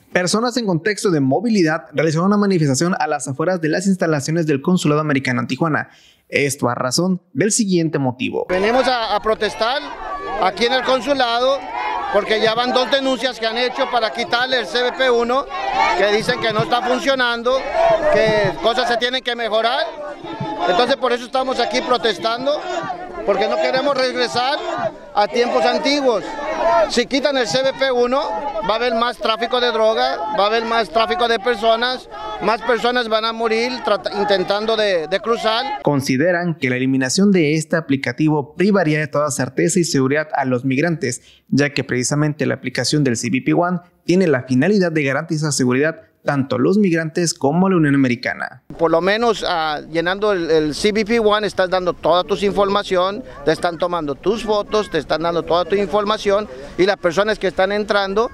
Personas en contexto de movilidad realizaron una manifestación a las afueras de las instalaciones del Consulado Americano en Tijuana. Esto a razón del siguiente motivo. Venimos a protestar aquí en el consulado porque ya van 2 denuncias que han hecho para quitarle el CBP-1, que dicen que no está funcionando, que cosas se tienen que mejorar. Entonces por eso estamos aquí protestando, porque no queremos regresar a tiempos antiguos. Si quitan el CBP-1, va a haber más tráfico de droga, va a haber más tráfico de personas, más personas van a morir intentando de cruzar. Consideran que la eliminación de este aplicativo privaría de toda certeza y seguridad a los migrantes, ya que precisamente la aplicación del CBP-1 tiene la finalidad de garantizar seguridad tanto a los migrantes como a la Unión Americana. Por lo menos llenando el CBP-1 estás dando toda tu información, te están tomando tus fotos, te están dando toda tu información y las personas que están entrando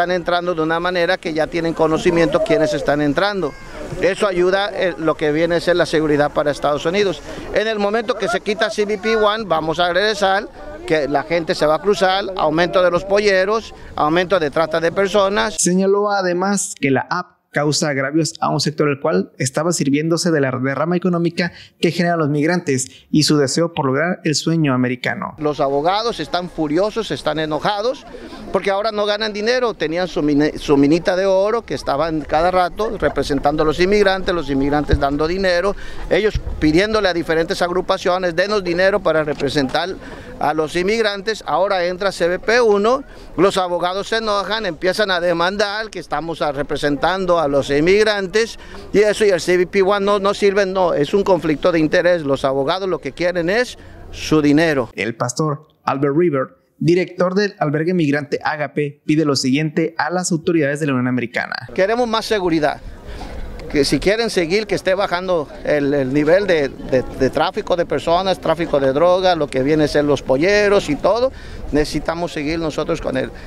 de una manera que ya tienen conocimiento quiénes están entrando. Eso ayuda lo que viene a ser la seguridad para Estados Unidos. En el momento que se quita CBP-1 vamos a regresar, que la gente se va a cruzar, aumento de los polleros, aumento de trata de personas. Señaló además que la app causa agravios a un sector el cual estaba sirviéndose de la derrama económica que generan los migrantes y su deseo por lograr el sueño americano. Los abogados están furiosos, están enojados porque ahora no ganan dinero. Tenían su minita de oro que estaban cada rato representando a los inmigrantes dando dinero, ellos pidiéndole a diferentes agrupaciones, denos dinero para representar a los inmigrantes. Ahora entra CBP-1, los abogados se enojan, empiezan a demandar que estamos representando a los inmigrantes y eso, y el CBP-1 no sirven, no, es un conflicto de interés. Los abogados lo que quieren es su dinero. El pastor Albert River, director del albergue migrante Ágape, pide lo siguiente a las autoridades de la Unión Americana. Queremos más seguridad. Que si quieren seguir, que esté bajando el nivel de tráfico de personas, tráfico de droga, lo que viene a ser los polleros y todo, necesitamos seguir nosotros con el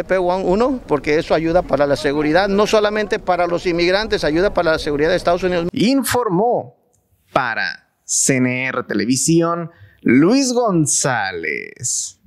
CBP-1 porque eso ayuda para la seguridad, no solamente para los inmigrantes, ayuda para la seguridad de Estados Unidos. Informó para CNR Televisión Luis González.